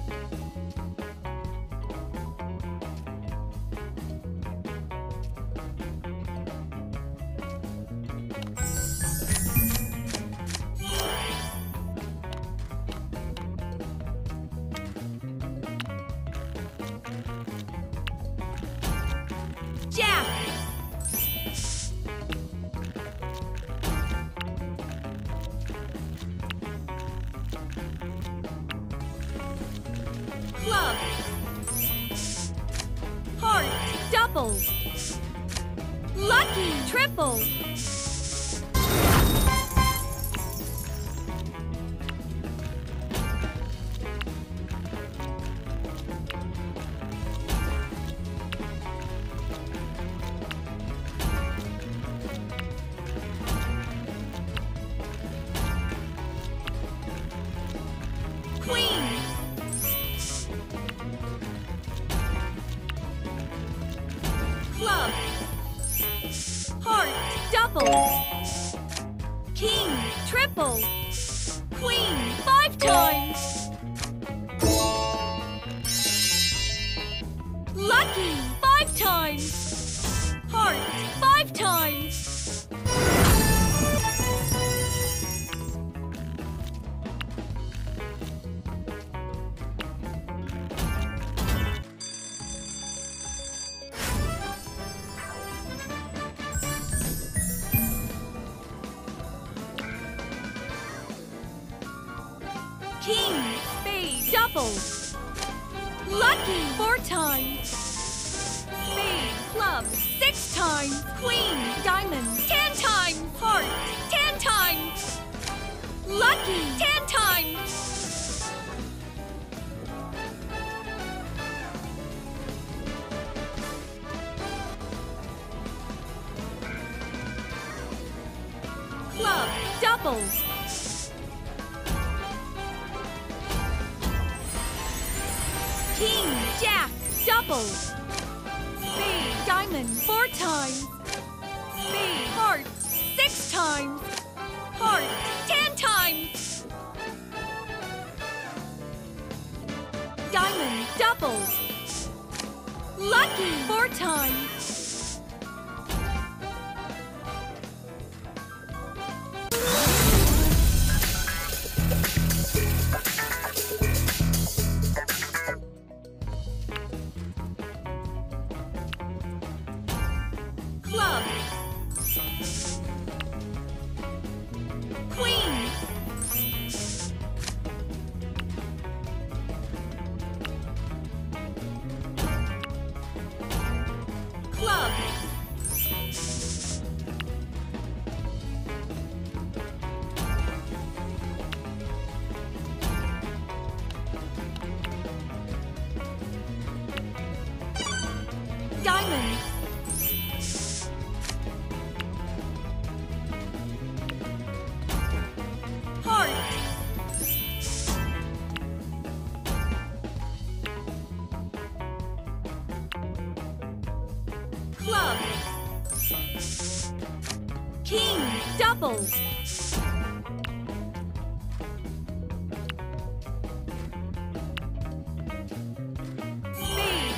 Jack. Club. Heart. Double. Lucky. Triple. Queen. Club. Heart. Double. King. Triple. Queen. 5 times. Lucky. 5 times. Heart. 5 times. King. Spade. Double. Lucky. 4 times. Spade. Club. 6 times. Queen. Diamond. 10 times. Heart. 10 times. Lucky. 10 times. Club. Double. King. Jack. Double. Spade. Diamond. 4 times. Spade. Heart. 6 times. Heart. 10 times. Diamond. Double. Lucky. 4 times. Club. Queen. Club. Diamond. Heart. Club. King. Double. Spade.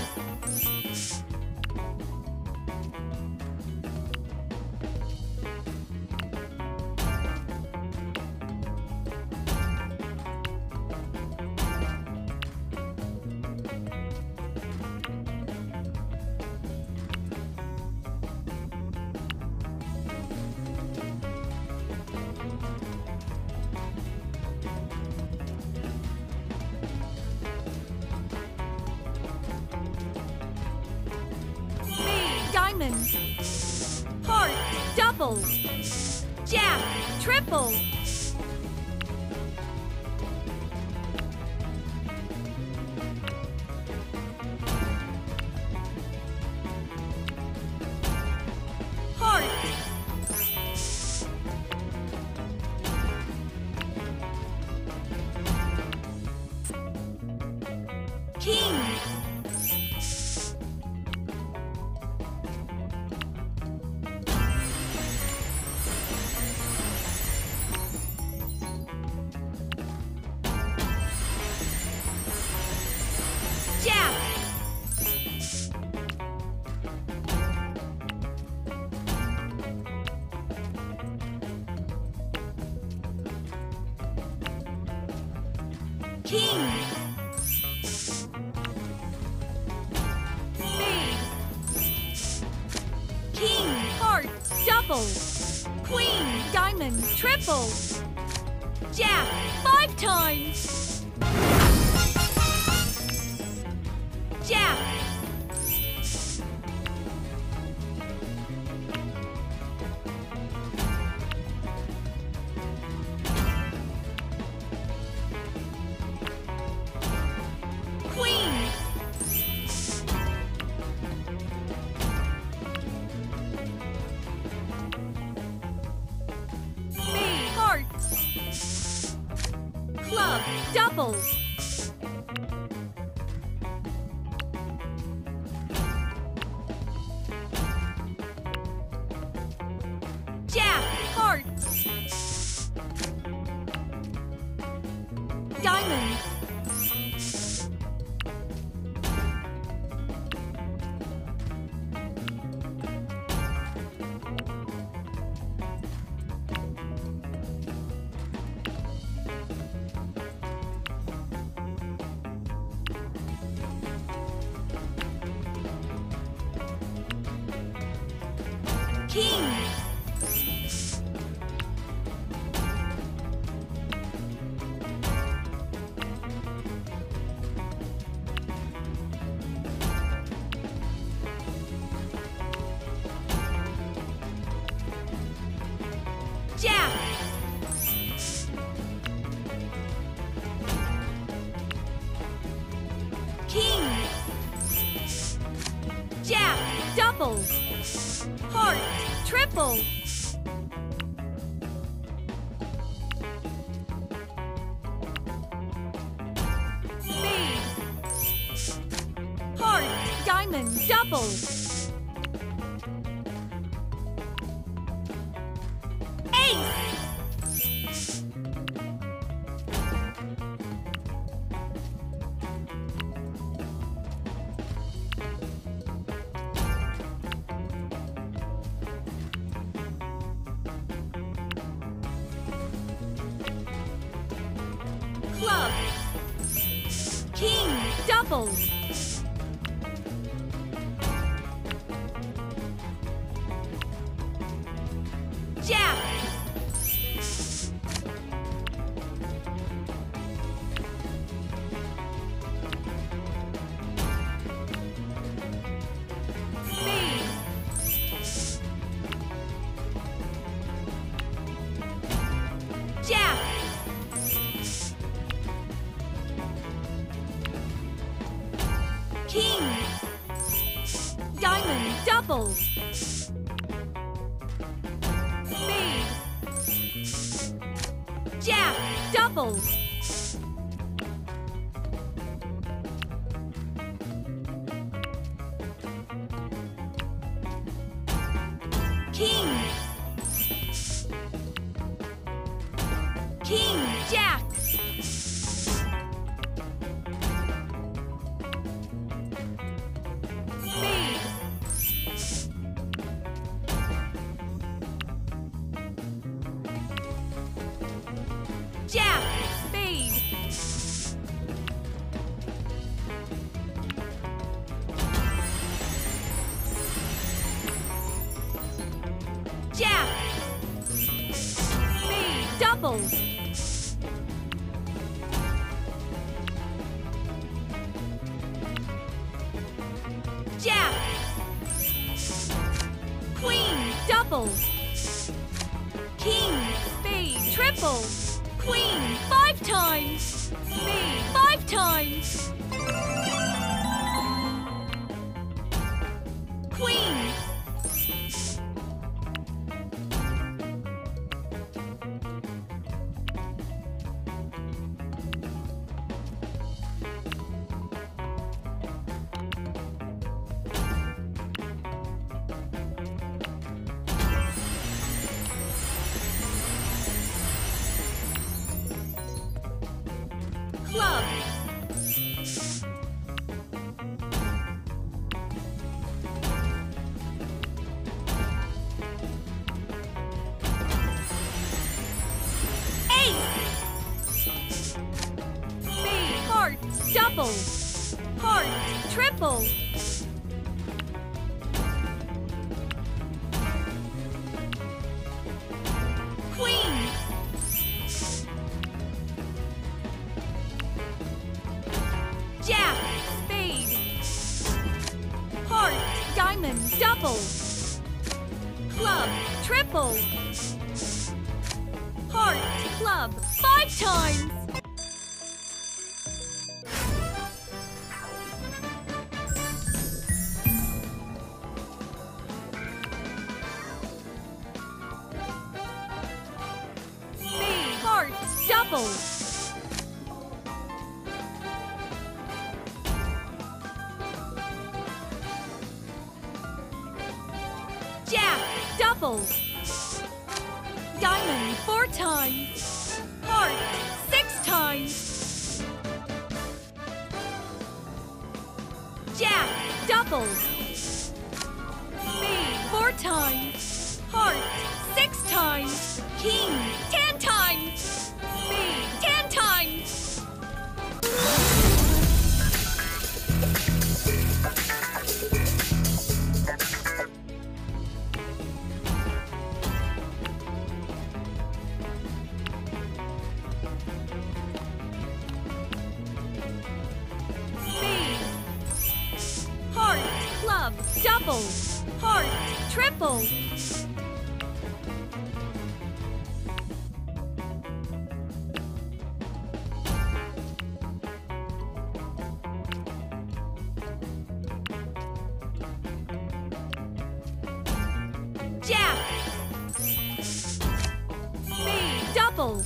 Spade. Diamond. Heart. Double. Jack. Triple. Heart. King. King. Spade. King, heart, double. Queen, diamond, triple. Jack, 5 times. Jack. Queen. Spade, hearts. Club, double. Jack, hearts. Diamond. King. Jack. King. Jack, double. Heart, triple. Spade. Heart, diamond, double. Ace. Club. King, double. Jack. Spade. Jack. King. Diamond, double. Spade. Jack, double. King. King, Jack. Spade. Jack, spade. Jack. Spade, double. Jack. Queen, double. King, spade, triple. Queen, 5 times. Spade, 5 times. Queen. Club. Ace. Spade. double. Heart, triple. Queen. Jack, spade. Heart, diamond, double. Club, triple. Heart, club, 5 times. Spade, heart, double. Jack, double. Diamond, 4 times. Heart, 6 times. Jack, double. Spade, 4 times. Heart, 6 times. King, 10 times. Spade, 10 times. Club, double. Heart, triple. Jack. Spade, double.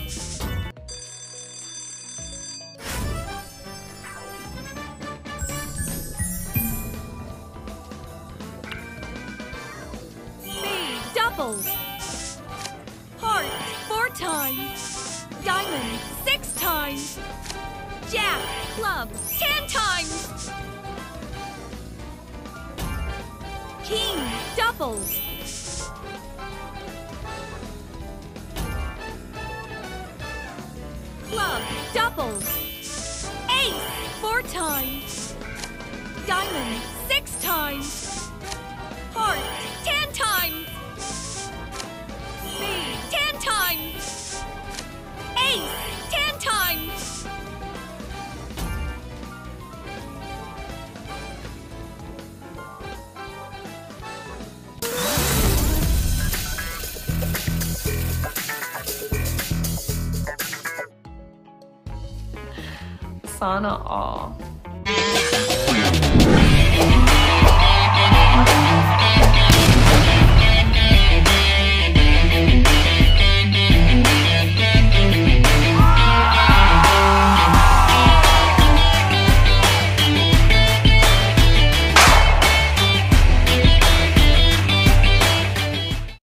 Double. Heart, 4 times. Diamond, 6 times. Jack, club, 10 times. King, double. Club, double. Ace, 4 times. Diamond, 6 times. Heart, 10 times. Spade, 10 times. Ace, 10 times. Sana all.